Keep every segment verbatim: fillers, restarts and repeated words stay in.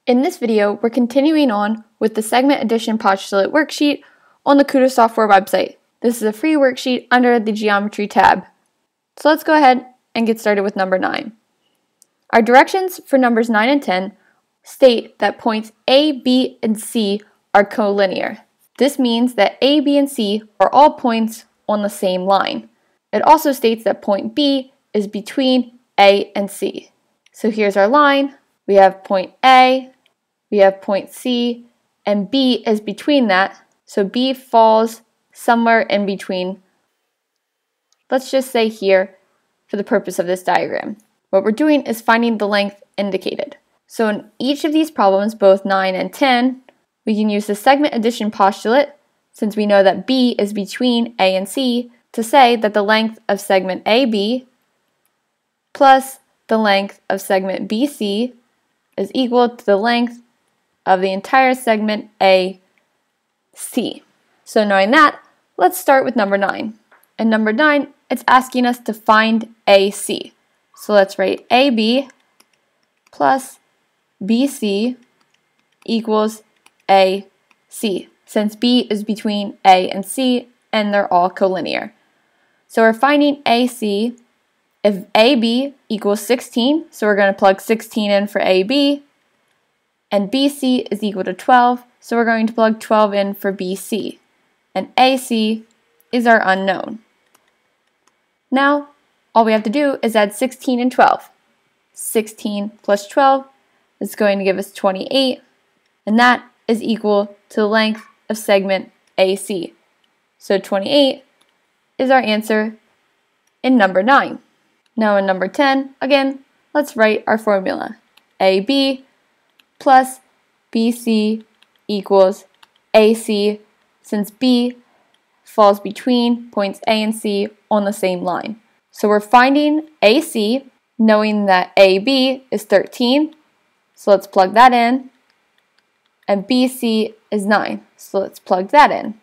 In this video, we're continuing on with the segment addition postulate worksheet on the KutaSoftware website. This is a free worksheet under the Geometry tab. So let's go ahead and get started with number nine. Our directions for numbers nine and ten state that points A, B, and C are collinear. This means that A, B, and C are all points on the same line. It also states that point B is between A and C. So here's our line. We have point A, we have point C, and B is between that, so B falls somewhere in between. Let's just say here for the purpose of this diagram. What we're doing is finding the length indicated. So in each of these problems, both nine and ten, we can use the segment addition postulate, since we know that B is between A and C, to say that the length of segment A B plus the length of segment B C is equal to the length of the entire segment A C. So knowing that, let's start with number nine. In number nine, it's asking us to find A C. So let's write A B plus B C equals A C, since B is between A and C and they're all collinear. So we're finding A C if A B equals sixteen, so we're going to plug sixteen in for A B, and B C is equal to twelve, so we're going to plug twelve in for B C, and A C is our unknown. Now, all we have to do is add sixteen and twelve. sixteen plus twelve is going to give us twenty-eight, and that is equal to the length of segment A C. So twenty-eight is our answer in number nine. Now in number ten, again, let's write our formula. A B plus B C equals A C, since B falls between points A and C on the same line. So we're finding A C, knowing that A B is thirteen, so let's plug that in, and B C is nine, so let's plug that in.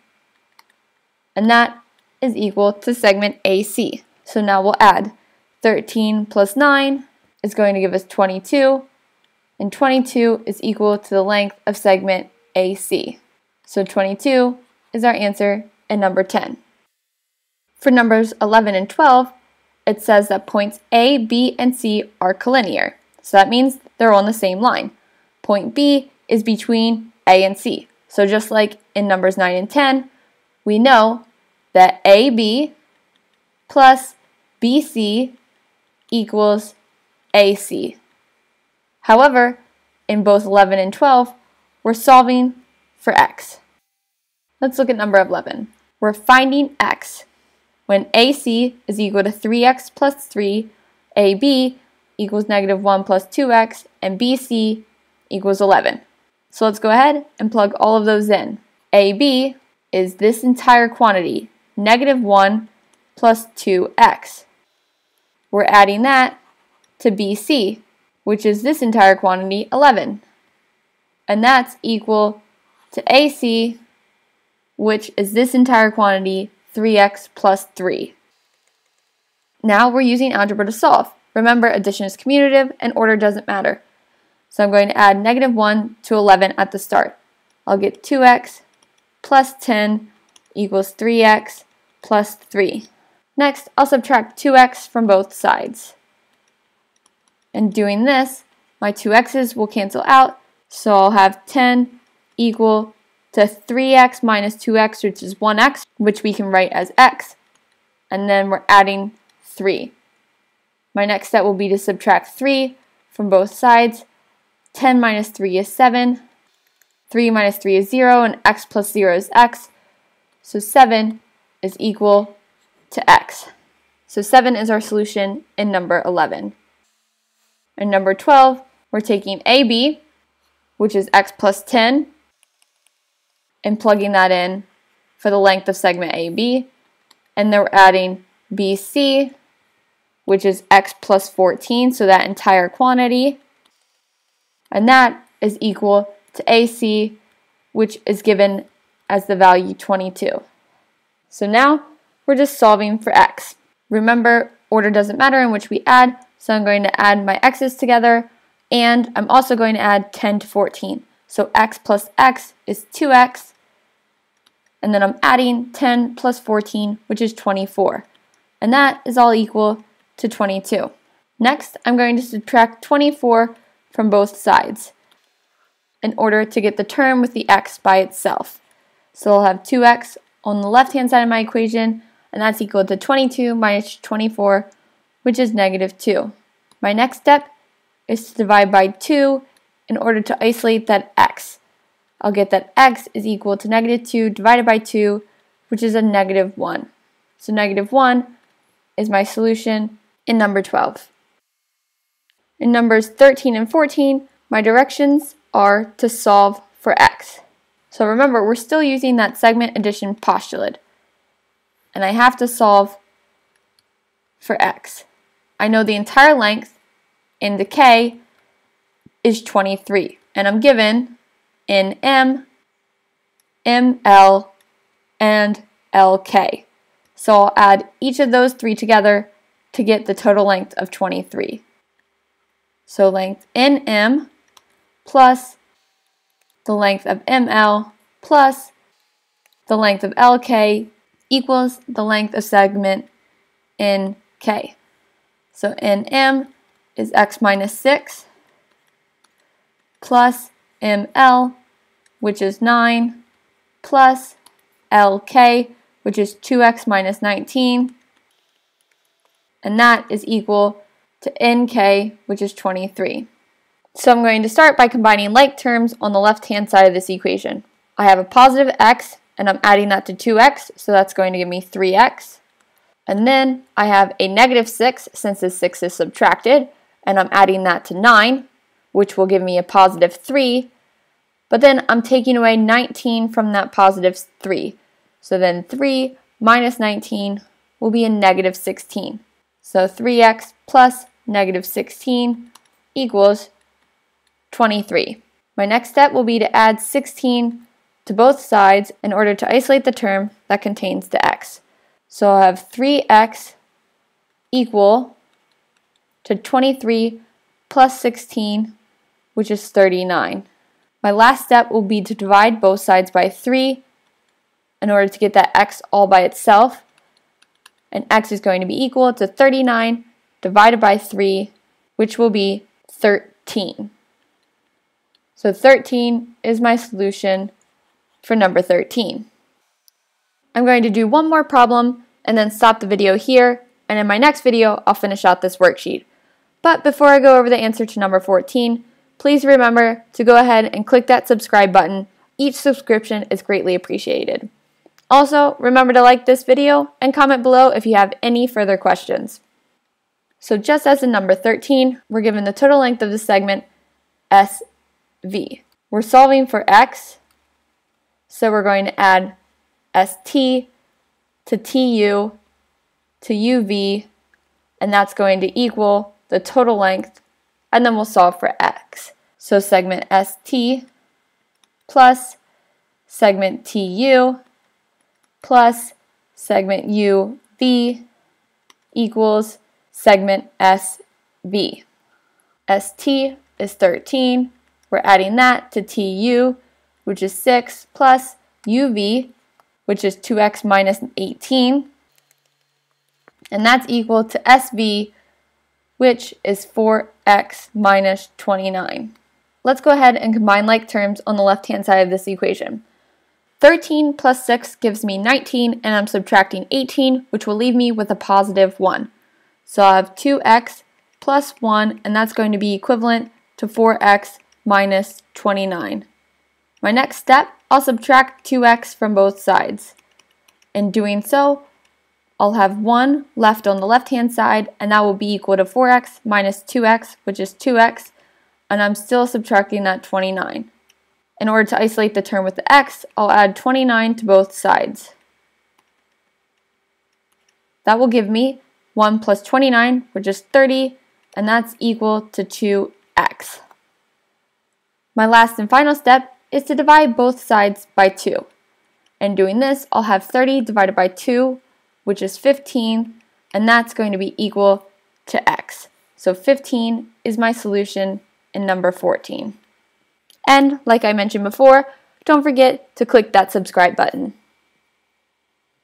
And that is equal to segment A C. So now we'll add thirteen plus nine is going to give us twenty-two, and twenty-two is equal to the length of segment A C. So twenty-two is our answer in number ten. For numbers eleven and twelve, it says that points A, B, and C are collinear. So that means they're on the same line. Point B is between A and C. So just like in numbers nine and ten, we know that A B plus B C equals A C. However, in both eleven and twelve, we're solving for x. Let's look at number eleven. We're finding x when A C is equal to three x plus three, A B equals negative one plus two x, and B C equals eleven. So let's go ahead and plug all of those in. A B is this entire quantity, negative one plus two x. We're adding that to B C, which is this entire quantity, eleven. And that's equal to A C, which is this entire quantity, three x plus three. Now we're using algebra to solve. Remember, addition is commutative and order doesn't matter. So I'm going to add negative one to eleven at the start. I'll get two x plus ten equals three x plus three. Next, I'll subtract two x from both sides. And doing this, my two x's will cancel out, so I'll have ten equal to three x minus two x, which is one x, which we can write as x, and then we're adding three. My next step will be to subtract three from both sides. ten minus three is seven, three minus three is zero, and x plus zero is x, so seven is equal to x. So seven is our solution in number eleven. In number twelve, we're taking A B, which is x plus ten, and plugging that in for the length of segment A B, and then we're adding B C, which is x plus fourteen, so that entire quantity, and that is equal to A C, which is given as the value twenty-two. So now we're just solving for x. Remember, order doesn't matter in which we add, so I'm going to add my x's together And I'm also going to add ten to fourteen. So x plus x is two x, and then I'm adding ten plus fourteen, which is twenty-four. And that is all equal to twenty-two. Next, I'm going to subtract twenty-four from both sides in order to get the term with the x by itself. So I'll have two x on the left-hand side of my equation, and that's equal to twenty-two minus twenty-four, which is negative two. My next step is to divide by two in order to isolate that x. I'll get that x is equal to negative two divided by two, which is a negative one. So negative one is my solution in number twelve. In numbers thirteen and fourteen, my directions are to solve for x. So remember, we're still using that segment addition postulate, and I have to solve for x. I know the entire length in the k is twenty-three, and I'm given in m, ml, and lk. So I'll add each of those three together to get the total length of twenty-three. So length in m plus the length of ml plus the length of lk equals the length of segment in k. So in m is x minus six plus ml, which is nine, plus lk, which is two x minus nineteen, and that is equal to nk, which is twenty-three. So I'm going to start by combining like terms on the left-hand side of this equation. I have a positive x, and I'm adding that to two x, so that's going to give me three x. And then I have a negative six, since this six is subtracted, and I'm adding that to nine, which will give me a positive three. But then I'm taking away nineteen from that positive three. So then three minus nineteen will be a negative sixteen. So three x plus negative sixteen equals twenty-three. My next step will be to add sixteen to both sides in order to isolate the term that contains the x. So I'll have three x equal to twenty-three plus sixteen, which is thirty-nine. My last step will be to divide both sides by three in order to get that x all by itself. And x is going to be equal to thirty-nine divided by three, which will be thirteen. So thirteen is my solution for number thirteen. I'm going to do one more problem and then stop the video here, and in my next video I'll finish out this worksheet. But before I go over the answer to number fourteen, please remember to go ahead and click that subscribe button. Each subscription is greatly appreciated. Also, remember to like this video and comment below if you have any further questions. So just as in number thirteen, we're given the total length of the segment S V. We're solving for x, so we're going to add S T to T U to U V, and that's going to equal the total length, and then we'll solve for x. So segment S T plus segment T U plus segment U V equals segment S V. S T is thirteen. We're adding that to T U, which is six, plus U V, which is two x minus eighteen. And that's equal to S V, which is four x minus twenty-nine. Let's go ahead and combine like terms on the left-hand side of this equation. thirteen plus six gives me nineteen, and I'm subtracting eighteen, which will leave me with a positive one. So I'll have two x plus one, and that's going to be equivalent to four x minus twenty-nine. My next step, I'll subtract two x from both sides. In doing so, I'll have one left on the left-hand side, and that will be equal to four x minus two x, which is two x, and I'm still subtracting that twenty-nine. In order to isolate the term with the x, I'll add twenty-nine to both sides. That will give me one plus twenty-nine, which is thirty, and that's equal to two x. My last and final step is to divide both sides by two. In doing this, I'll have thirty divided by two, which is fifteen, and that's going to be equal to x. So fifteen is my solution in number fourteen. And like I mentioned before, don't forget to click that subscribe button.